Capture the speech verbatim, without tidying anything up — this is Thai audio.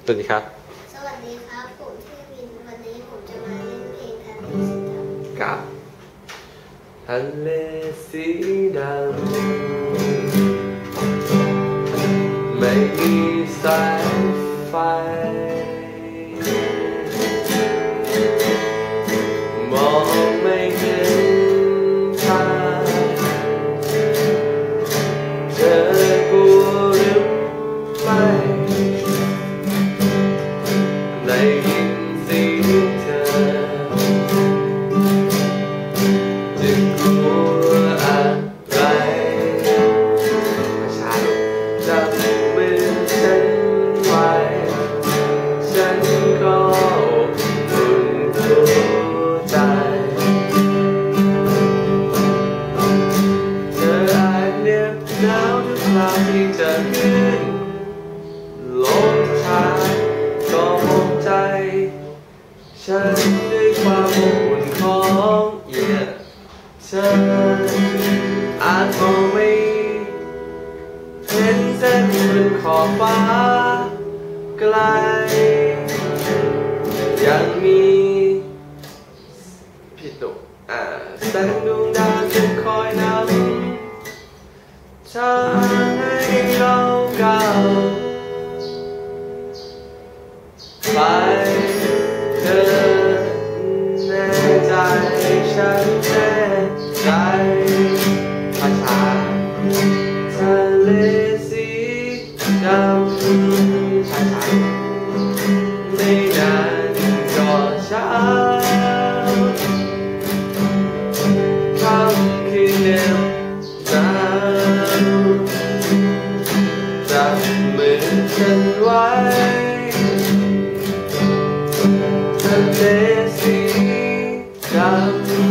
สวัสดีครับสวัสดีครับผมชื่อวินวันนี้ผมจะมาเล่นเพลงทะเลสีดำกับทะเลสีดำไม่มีสายไฟมองไม่เห็นทางเธอกลัวหรือไม่ได้ยินเสียงเธอจะกลัวอะไรฉันจับมือฉันไว้ฉันก็อุ่นตัวใจเธออาจเหน็บหนาวทุกคราวที่จะขึ้นลงทางก็มองใจฉันด้วยความอบอุ่นของเหยียดเธออาจมองไม่เห็นเส้นบนขอบฟ้าไกลยังมีผิดดุอ่าแสงดวงดาวจะคอยนำทางให้เราก้าวไปเธอแน่ใจฉันแน่ใจภาษาทะเลสีดำช้าๆไม่นานก็เช้าค่ำคืนเดียวหนาวจับมือฉันไว้ทะเลสีดำ